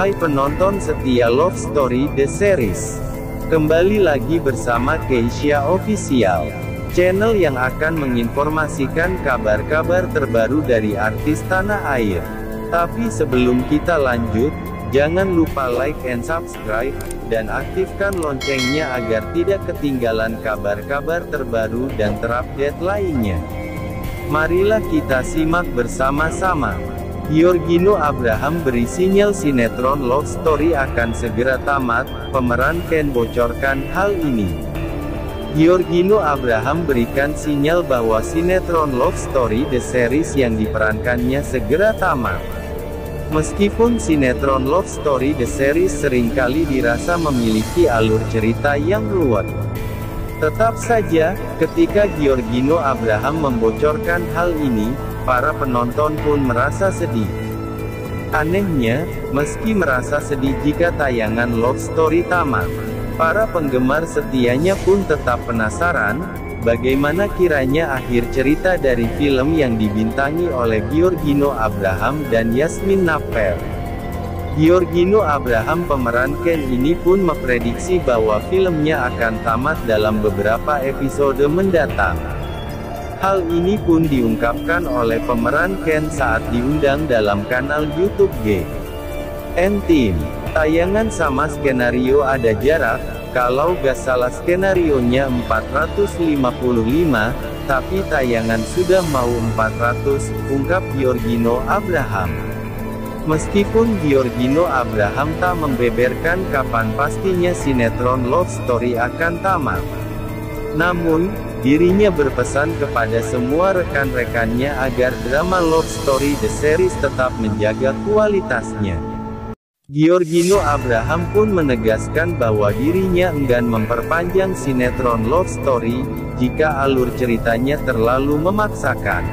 Hai penonton setia Love Story The Series. Kembali lagi bersama Keisha Official, channel yang akan menginformasikan kabar-kabar terbaru dari artis tanah air. Tapi sebelum kita lanjut, jangan lupa like and subscribe, dan aktifkan loncengnya agar tidak ketinggalan kabar-kabar terbaru dan terupdate lainnya. Marilah kita simak bersama-sama. Giorgino Abraham beri sinyal sinetron Love Story akan segera tamat, pemeran Ken bocorkan hal ini. Giorgino Abraham berikan sinyal bahwa sinetron Love Story The Series yang diperankannya segera tamat. Meskipun sinetron Love Story The Series seringkali dirasa memiliki alur cerita yang ruwet, tetap saja, ketika Giorgino Abraham membocorkan hal ini, para penonton pun merasa sedih. Anehnya, meski merasa sedih jika tayangan Love Story tamat, para penggemar setianya pun tetap penasaran, bagaimana kiranya akhir cerita dari film yang dibintangi oleh Giorgino Abraham dan Yasmin Napper. Giorgino Abraham pemeran Ken ini pun memprediksi bahwa filmnya akan tamat dalam beberapa episode mendatang. Hal ini pun diungkapkan oleh pemeran Ken saat diundang dalam kanal YouTube GNTeam. Tayangan sama skenario ada jarak, kalau gak salah skenarionya 455, tapi tayangan sudah mau 400, ungkap Giorgino Abraham. Meskipun Giorgino Abraham tak membeberkan kapan pastinya sinetron Love Story akan tamat, namun, dirinya berpesan kepada semua rekan-rekannya agar drama Love Story The Series tetap menjaga kualitasnya. Giorgino Abraham pun menegaskan bahwa dirinya enggan memperpanjang sinetron Love Story, jika alur ceritanya terlalu memaksakan.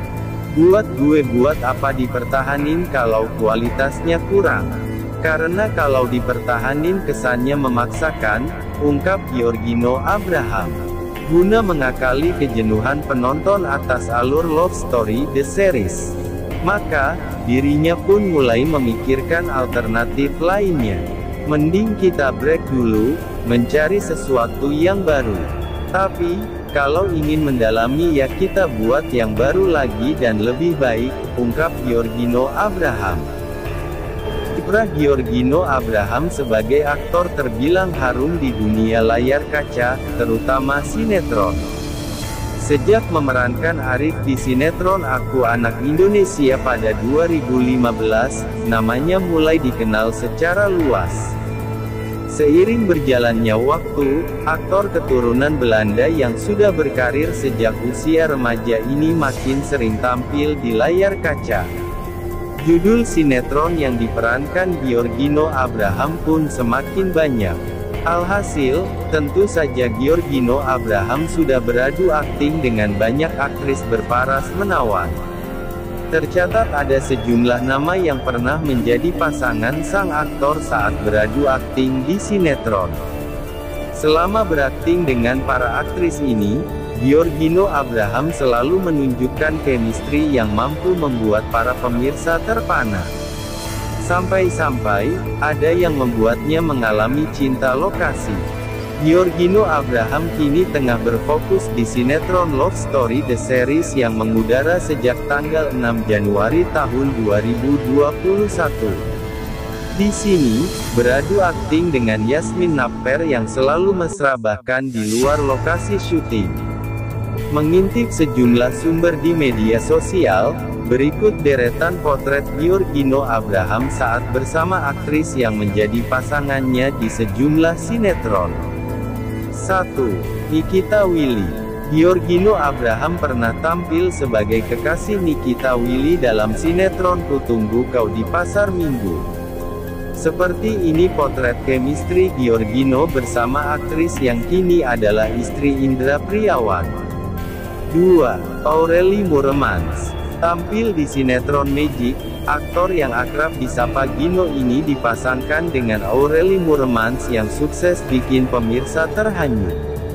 Buat apa dipertahanin kalau kualitasnya kurang? Karena kalau dipertahanin kesannya memaksakan, ungkap Giorgino Abraham. Guna mengakali kejenuhan penonton atas alur Love Story The Series, maka, dirinya pun mulai memikirkan alternatif lainnya. Mending kita break dulu, mencari sesuatu yang baru. Tapi, kalau ingin mendalami ya kita buat yang baru lagi dan lebih baik, ungkap Giorgino Abraham. Kiprah Giorgino Abraham sebagai aktor terbilang harum di dunia layar kaca, terutama sinetron. Sejak memerankan Arif di sinetron Aku Anak Indonesia pada 2015, namanya mulai dikenal secara luas. Seiring berjalannya waktu, aktor keturunan Belanda yang sudah berkarir sejak usia remaja ini makin sering tampil di layar kaca. Judul sinetron yang diperankan Giorgino Abraham pun semakin banyak. Alhasil, tentu saja Giorgino Abraham sudah beradu akting dengan banyak aktris berparas menawan. Tercatat ada sejumlah nama yang pernah menjadi pasangan sang aktor saat beradu akting di sinetron. Selama berakting dengan para aktris ini, Giorgino Abraham selalu menunjukkan chemistry yang mampu membuat para pemirsa terpana. Sampai-sampai, ada yang membuatnya mengalami cinta lokasi. Giorgino Abraham kini tengah berfokus di sinetron Love Story The Series yang mengudara sejak tanggal 6 Januari tahun 2021. Di sini, beradu akting dengan Yasmin Napper yang selalu mesra bahkan di luar lokasi syuting. Mengintip sejumlah sumber di media sosial, berikut deretan potret Giorgino Abraham saat bersama aktris yang menjadi pasangannya di sejumlah sinetron. 1. Nikita Willy. Giorgino Abraham pernah tampil sebagai kekasih Nikita Willy dalam sinetron Kutunggu Kau di Pasar Minggu. Seperti ini potret chemistry Giorgino bersama aktris yang kini adalah istri Indra Priawan. 2. Aureli Muremans. Tampil di sinetron Magic, aktor yang akrab disapa Gino ini dipasangkan dengan Aureli Muremans yang sukses bikin pemirsa terhanyut.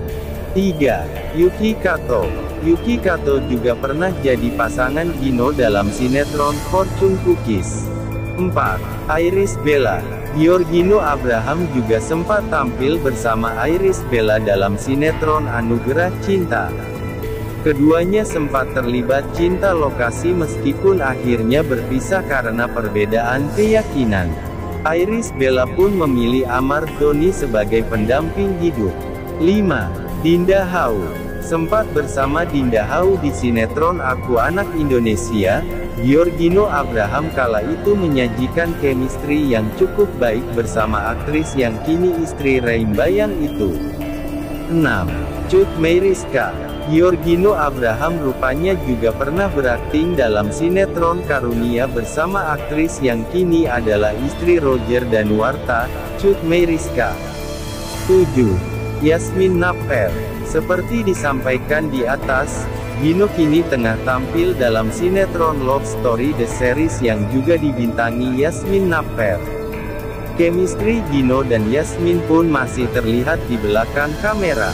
3. Yuki Kato. Yuki Kato juga pernah jadi pasangan Gino dalam sinetron Fortune Cookies. 4. Iris Bella. Giorgino Abraham juga sempat tampil bersama Iris Bella dalam sinetron Anugerah Cinta. Keduanya sempat terlibat cinta lokasi meskipun akhirnya berpisah karena perbedaan keyakinan. Iris Bella pun memilih Ahmad Dhoni sebagai pendamping hidup. 5. Dinda Hau. Sempat bersama Dinda Hau di sinetron Aku Anak Indonesia, Giorgino Abraham kala itu menyajikan chemistry yang cukup baik bersama aktris yang kini istri Reimbayang itu. 6. Cut Meyriska. Giorgino Abraham rupanya juga pernah berakting dalam sinetron Karunia bersama aktris yang kini adalah istri Roger Danuarta, Cut Meyriska. 7. Yasmin Napper. Seperti disampaikan di atas, Gino kini tengah tampil dalam sinetron Love Story The Series yang juga dibintangi Yasmin Napper. Chemistry Gino dan Yasmin pun masih terlihat di belakang kamera.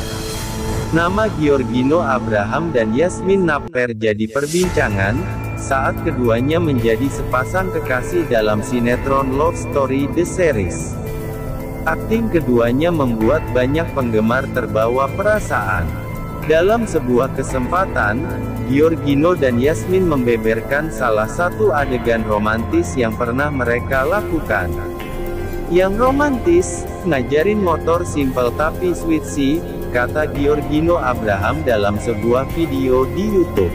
Nama Giorgino Abraham dan Yasmin Napper jadi perbincangan, saat keduanya menjadi sepasang kekasih dalam sinetron Love Story The Series. Akting keduanya membuat banyak penggemar terbawa perasaan. Dalam sebuah kesempatan, Giorgino dan Yasmin membeberkan salah satu adegan romantis yang pernah mereka lakukan. Yang romantis, ngajarin motor simple tapi sweet sih, kata Giorgino Abraham dalam sebuah video di YouTube.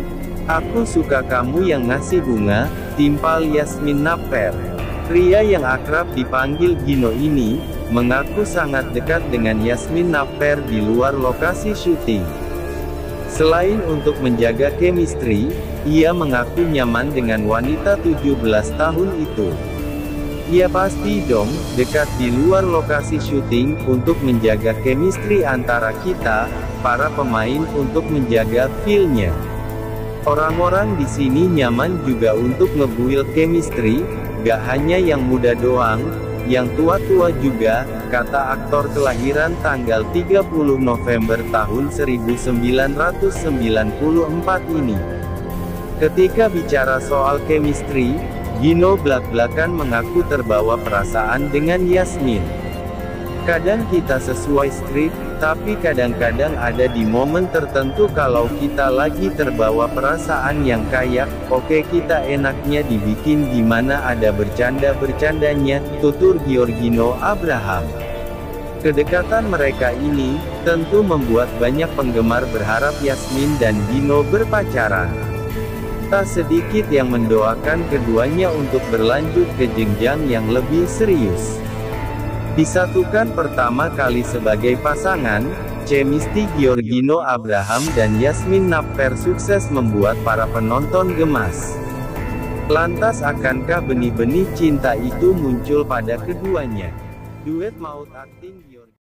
Aku suka kamu yang ngasih bunga, timpal Yasmin Napper. Pria yang akrab dipanggil Gino ini, mengaku sangat dekat dengan Yasmin Napper di luar lokasi syuting. Selain untuk menjaga chemistry, ia mengaku nyaman dengan wanita 17 tahun itu. Ya pasti dong, dekat di luar lokasi syuting, untuk menjaga chemistry antara kita, para pemain untuk menjaga feel-nya. Orang-orang di sini nyaman juga untuk ngebuild chemistry, gak hanya yang muda doang, yang tua-tua juga, kata aktor kelahiran tanggal 30 November tahun 1994 ini. Ketika bicara soal chemistry, Gino blak-blakan mengaku terbawa perasaan dengan Yasmin. Kadang kita sesuai skrip, tapi kadang-kadang ada di momen tertentu kalau kita lagi terbawa perasaan yang kayak, oke kita enaknya dibikin gimana ada bercanda-bercandanya, tutur Giorgino Abraham. Kedekatan mereka ini, tentu membuat banyak penggemar berharap Yasmin dan Gino berpacaran. Tak sedikit yang mendoakan keduanya untuk berlanjut ke jenjang yang lebih serius. Disatukan pertama kali sebagai pasangan, chemistry Giorgino Abraham dan Yasmin Napper sukses membuat para penonton gemas. Lantas akankah benih-benih cinta itu muncul pada keduanya? Duet maut akting Giorgino